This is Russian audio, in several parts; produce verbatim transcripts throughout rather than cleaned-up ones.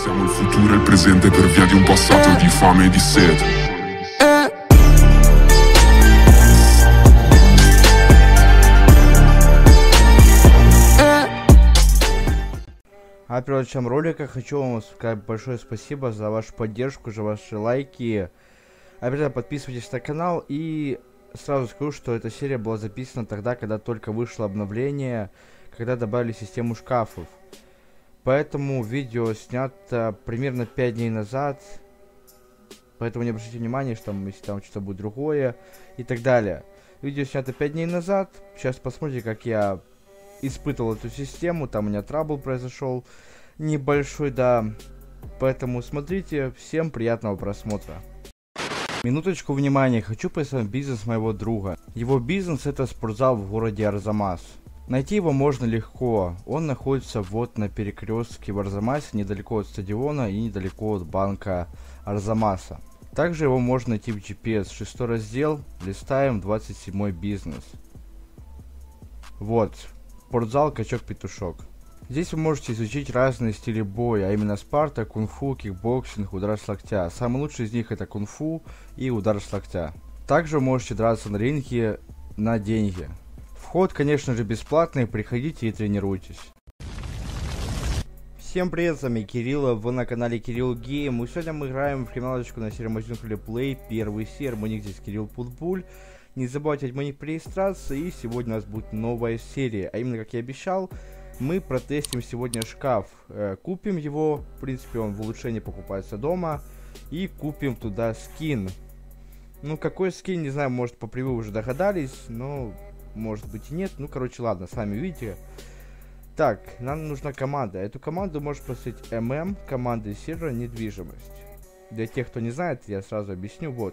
Siamo il futuro e il presente per via di un passato di fame e di sete. А перед началом ролика хочу вам сказать большое спасибо за вашу поддержку, за ваши лайки. Обязательно подписывайтесь на канал, и сразу скажу, что эта серия была записана тогда, когда только вышло обновление, когда добавили систему шкафов. Поэтому видео снято примерно пять дней назад. Поэтому не обращайте внимания, что там, если там что-то будет другое и так далее. Видео снято пять дней назад. Сейчас посмотрите, как я испытывал эту систему. Там у меня трабл произошел небольшой, да. Поэтому смотрите. Всем приятного просмотра. Минуточку внимания. Хочу представить бизнес моего друга. Его бизнес — это спортзал в городе Арзамас. Найти его можно легко. Он находится вот на перекрестке в Арзамасе, недалеко от стадиона и недалеко от банка Арзамаса. Также его можно найти в джи пи эс. Шестой раздел. Листаем. двадцать седьмой бизнес. Вот. Спортзал Качок-Петушок. Здесь вы можете изучить разные стили боя, а именно спарта, кунг-фу, кикбоксинг, удар с локтя. Самый лучший из них — это кунг-фу и удар с локтя. Также вы можете драться на ринге на деньги. Вход, конечно же, бесплатный, приходите и тренируйтесь. Всем привет, с вами Кирилл, вы на канале Кирилл Гейм. И сегодня мы играем в криминалочку на серии Магазин Плей, первый сервер. Мой ник здесь Кирилл Путбуль. Не забывайте от моих регистрации, и сегодня у нас будет новая серия. А именно, как я обещал, мы протестим сегодня шкаф. Э, купим его, в принципе, он в улучшении покупается дома. И купим туда скин. Ну, какой скин, не знаю, может, по превью уже догадались, но может быть и нет. Ну, короче, ладно, сами видите. Так, нам нужна команда. Эту команду может поставить эм эм, команда сервера недвижимость. Для тех, кто не знает, я сразу объясню. Вот,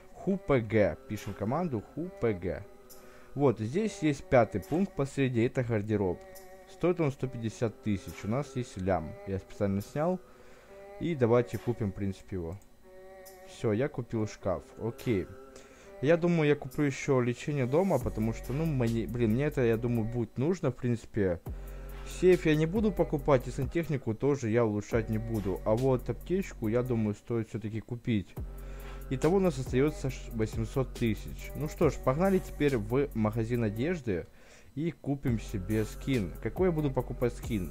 ХУПГ. Пишем команду ХУПГ. Вот, здесь есть пятый пункт посреди, это гардероб. Стоит он сто пятьдесят тысяч. У нас есть лям. Я специально снял. И давайте купим, в принципе, его. Все, я купил шкаф. Окей. Я думаю, я куплю еще лечение дома, потому что, ну, мне, блин, мне это, я думаю, будет нужно, в принципе. Сейф я не буду покупать, и сантехнику тоже я улучшать не буду. А вот аптечку, я думаю, стоит все-таки купить. Итого у нас остается восемьсот тысяч. Ну что ж, погнали теперь в магазин одежды и купим себе скин. Какой я буду покупать скин?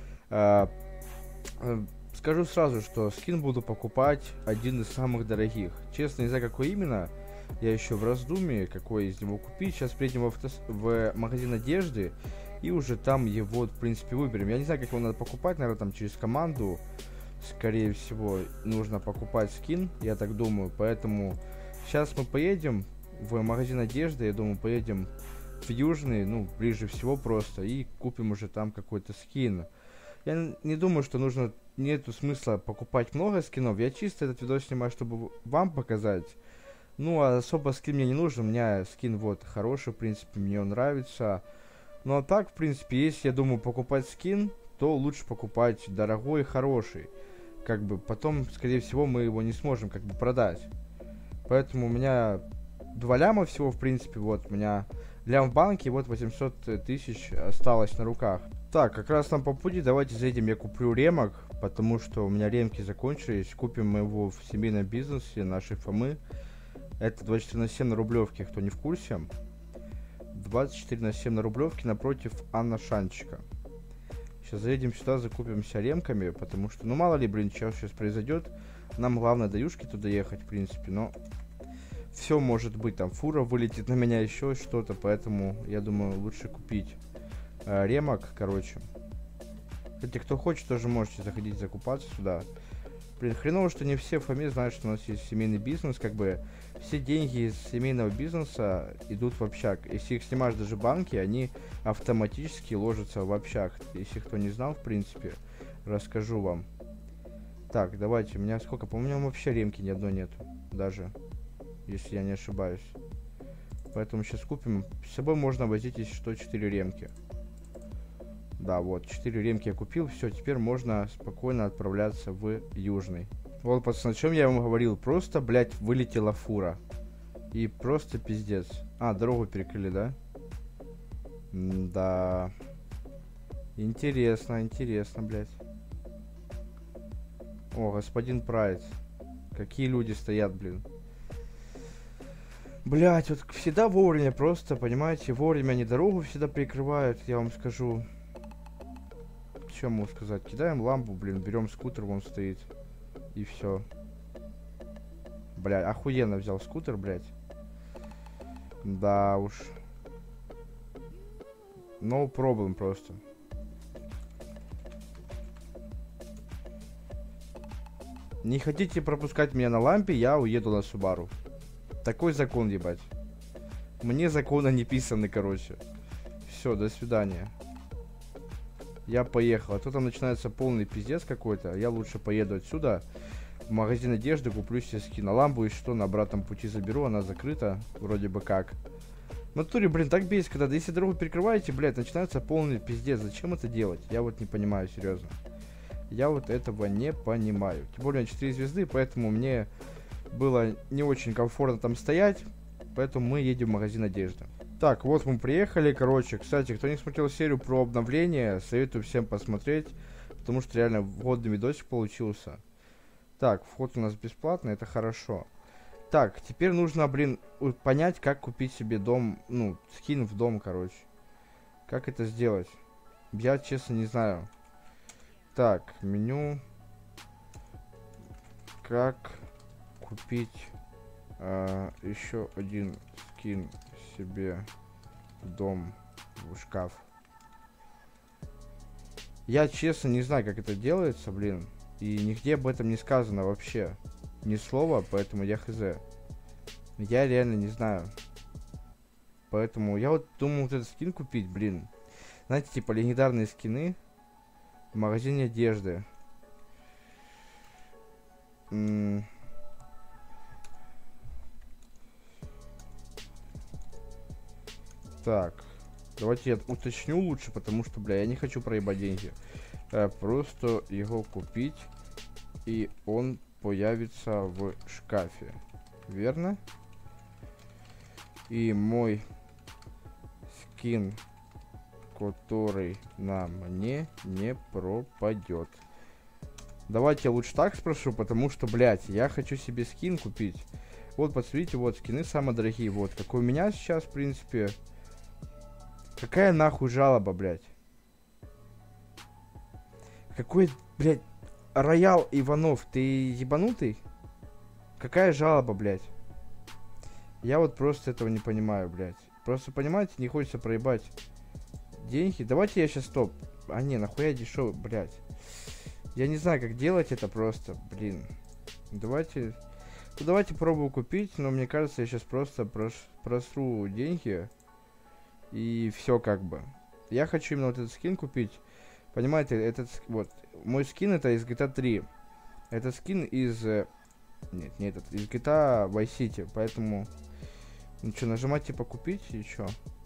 А, а, скажу сразу, что скин буду покупать один из самых дорогих. Честно, не знаю, какой именно. Я еще в раздумье, какой из него купить. Сейчас приедем в, автос... в магазин одежды и уже там его, в принципе, выберем. Я не знаю, как его надо покупать, наверное, там через команду. Скорее всего, нужно покупать скин, я так думаю. Поэтому сейчас мы поедем в магазин одежды. Я думаю, поедем в Южный, ну, ближе всего просто. И купим уже там какой-то скин. Я не думаю, что нужно, нету смысла покупать много скинов. Я чисто этот видос снимаю, чтобы вам показать. Ну, а особо скин мне не нужен. У меня скин вот хороший, в принципе, мне он нравится. Ну, а так, в принципе, если я думаю покупать скин, то лучше покупать дорогой и хороший. Как бы потом, скорее всего, мы его не сможем как бы продать. Поэтому у меня два ляма всего, в принципе. Вот, у меня лям в банке, вот восемьсот тысяч осталось на руках. Так, как раз нам по пути, давайте заедем, я куплю ремок, потому что у меня ремки закончились. Купим мы его в семейном бизнесе нашей Фомы. Это двадцать четыре на семь на Рублевке, кто не в курсе. двадцать четыре на семь на Рублевке напротив Анна Шанчика. Сейчас заедем сюда, закупимся ремками, потому что, ну мало ли, блин, что сейчас произойдет. Нам главное до Юшки туда ехать, в принципе, но все может быть, там фура вылетит на меня, еще что-то, поэтому я думаю, лучше купить э, ремок, короче. Кстати, кто хочет, тоже можете заходить закупаться сюда. Блин, хреново, что не все в Фоме знают, что у нас есть семейный бизнес, как бы все деньги из семейного бизнеса идут в общак. Если их снимаешь даже банки, они автоматически ложатся в общак. Если кто не знал, в принципе, расскажу вам. Так, давайте, у меня сколько, по-моему, вообще ремки ни одной нету, даже, если я не ошибаюсь. Поэтому сейчас купим, с собой можно возить, если что, четыре ремки. Да, вот, четыре ремки я купил, все, теперь можно спокойно отправляться в Южный. Вот, пацаны, о чем я вам говорил, просто, блядь, вылетела фура. И просто пиздец. А, дорогу перекрыли, да? Да. Интересно, интересно, блядь. О, господин Прайд. Какие люди стоят, блин. Блять, вот всегда вовремя просто, понимаете, вовремя они дорогу всегда прикрывают, я вам скажу. Что могу сказать? Кидаем лампу, блин, берем скутер, вон стоит. И все. Бля, охуенно взял скутер, блять. Да уж. No problem просто. Не хотите пропускать меня на лампе, я уеду на Субару. Такой закон, ебать. Мне законы не писаны, короче. Все, до свидания. Я поехал. А то там начинается полный пиздец какой-то. Я лучше поеду отсюда. В магазин одежды куплю себе скин. А лампу и что на обратном пути заберу. Она закрыта. Вроде бы как. В натуре, блин, так бесит, когда если дорогу перекрываете, блядь, начинается полный пиздец. Зачем это делать? Я вот не понимаю, серьезно. Я вот этого не понимаю. Тем более четыре звезды, поэтому мне было не очень комфортно там стоять. Поэтому мы едем в магазин одежды. Так, вот мы приехали. Короче, кстати, кто не смотрел серию про обновление, советую всем посмотреть. Потому что реально вводный видосик получился. Так, вход у нас бесплатный, это хорошо. Так, теперь нужно, блин, понять, как купить себе дом, ну, скин в дом, короче. Как это сделать? Я, честно, не знаю. Так, меню. Как купить э, еще один скин себе в дом, в шкаф. Я, честно, не знаю, как это делается, блин. И нигде об этом не сказано вообще. Ни слова, поэтому я хз. Я реально не знаю. Поэтому я вот думал вот этот скин купить, блин. Знаете, типа легендарные скины в магазине одежды. М так. Давайте я уточню лучше, потому что, бля, я не хочу проебать деньги. Э, просто его купить, и он появится в шкафе. Верно? И мой скин, который на мне не пропадет. Давайте я лучше так спрошу, потому что, блядь, я хочу себе скин купить. Вот, посмотрите, вот, скины самые дорогие. Вот, как у меня сейчас, в принципе. Какая нахуй жалоба, блядь? Какой, блядь, Роял Иванов, ты ебанутый? Какая жалоба, блядь? Я вот просто этого не понимаю, блядь. Просто, понимаете, не хочется проебать деньги. Давайте я сейчас стоп. А не, нахуя дешевый, блядь. Я не знаю, как делать это просто, блин. Давайте... Ну, давайте пробую купить, но мне кажется, я сейчас просто прош... просру деньги. И все как бы. Я хочу именно вот этот скин купить. Понимаете, этот... Вот. Мой скин это из джи ти эй три. Это скин из... Нет, не этот. Из джи ти эй Vice City. Поэтому... Ну что, нажимать типа купить и чё?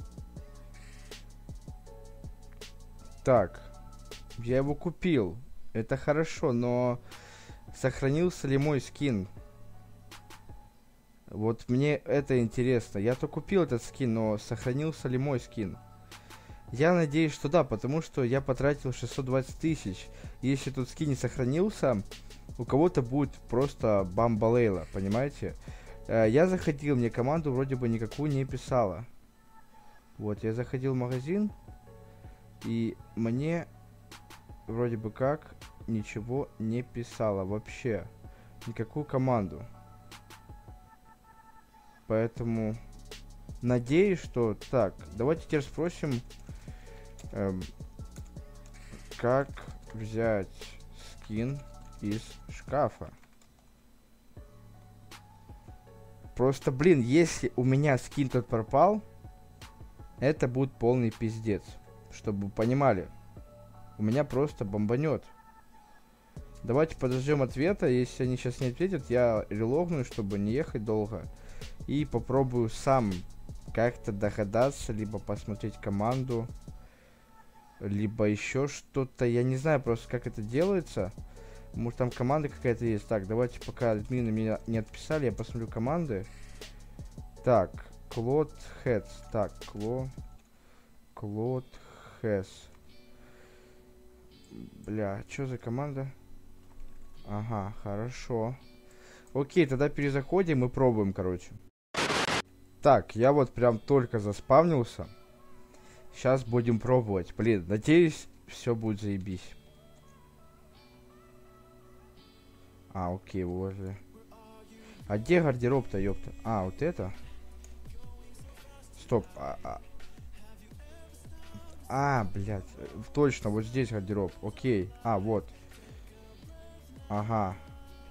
Так. Я его купил. Это хорошо, но... Сохранился ли мой скин? Вот мне это интересно. Я-то купил этот скин, но сохранился ли мой скин? Я надеюсь, что да, потому что я потратил шестьсот двадцать тысяч. Если тут скин не сохранился, у кого-то будет просто бамбалейла, понимаете? Я заходил, мне команду вроде бы никакую не писала. Вот, я заходил в магазин, и мне вроде бы как ничего не писала вообще. Никакую команду. Поэтому надеюсь, что... Так, давайте теперь спросим, эм, как взять скин из шкафа. Просто, блин, если у меня скин тот пропал, это будет полный пиздец. Чтобы вы понимали. У меня просто бомбанет. Давайте подождем ответа. Если они сейчас не ответят, я релогну, чтобы не ехать долго. И попробую сам как-то догадаться, либо посмотреть команду, либо еще что-то. Я не знаю просто, как это делается. Может, там команда какая-то есть. Так, давайте, пока админы меня не отписали, я посмотрю команды. Так, Клод Хэдс. Так, Кло... Клод Хэс. Бля, что за команда? Ага, хорошо. Окей, тогда перезаходим и пробуем, короче. Так, я вот прям только заспавнился. Сейчас будем пробовать. Блин, надеюсь, все будет заебись. А, окей, возле. А где гардероб-то, ёпта? А, вот это? Стоп. А, а. а, блядь. Точно, вот здесь гардероб. Окей. А, вот. Ага.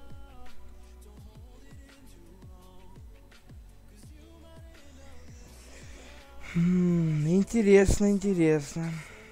Хм, интересно, интересно.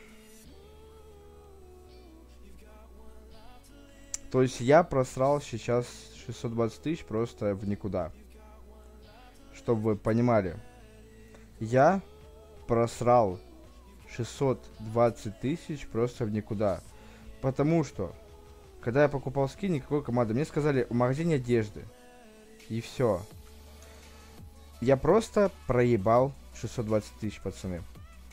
То есть я просрал сейчас шестьсот двадцать тысяч просто в никуда. Чтобы вы понимали. Я просрал шестьсот двадцать тысяч просто в никуда. Потому что, когда я покупал скин, никакой команды. Мне сказали, в магазине одежды. И все. Я просто проебал шестьсот двадцать тысяч, пацаны.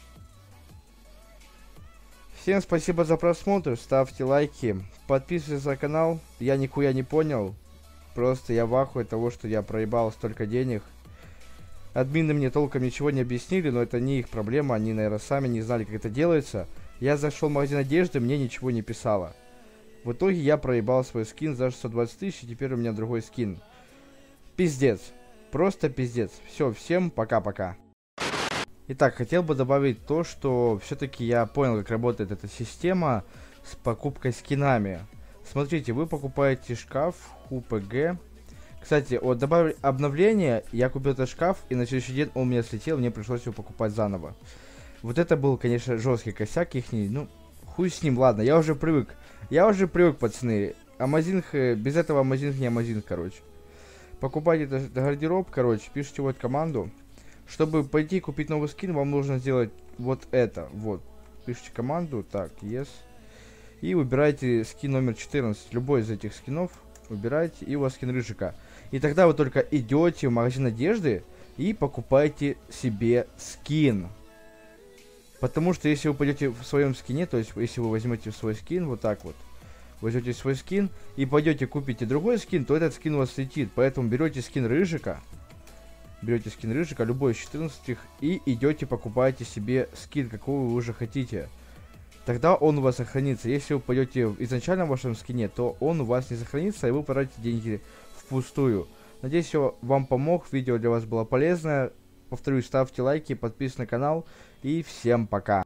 Всем спасибо за просмотр, ставьте лайки, подписывайтесь на канал. Я нихуя не понял. Просто я в ахуе от того, что я проебал столько денег. Админы мне толком ничего не объяснили, но это не их проблема. Они, наверное, сами не знали, как это делается. Я зашел в магазин одежды, мне ничего не писало. В итоге я проебал свой скин за шестьсот двадцать тысяч, и теперь у меня другой скин. Пиздец. Просто пиздец. Все, всем пока-пока. Итак, хотел бы добавить то, что все-таки я понял, как работает эта система с покупкой скинами. Смотрите, вы покупаете шкаф ю пи джи. Кстати, вот добавили обновление, я купил этот шкаф, и на следующий день он у меня слетел, мне пришлось его покупать заново. Вот это был, конечно, жесткий косяк ихний, ну, хуй с ним, ладно, я уже привык. Я уже привык, пацаны. Амазинг, без этого Амазинг не Амазинг, короче. Покупайте этот гардероб, короче, пишите вот команду. Чтобы пойти купить новый скин, вам нужно сделать вот это, вот. Пишите команду, так, yes. И выбирайте скин номер четырнадцать, любой из этих скинов. Выбирайте, и у вас скин рыжика. И тогда вы только идете в магазин одежды и покупаете себе скин. Потому что если вы пойдете в своем скине, то есть если вы возьмете свой скин, вот так вот, возьмете свой скин и пойдете купите другой скин, то этот скин у вас летит. Поэтому берете скин рыжика, берете скин рыжика, любой из четырнадцати, и идете покупаете себе скин, какого вы уже хотите. Тогда он у вас сохранится. Если вы пойдете в изначальном вашем скине, то он у вас не сохранится, и вы потратите деньги впустую. Надеюсь, я вам помог, видео для вас было полезное. Повторюсь, ставьте лайки, подписывайтесь на канал, и всем пока.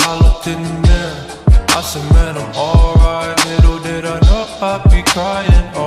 I said, man, I'm alright. Little did I know I'd be crying.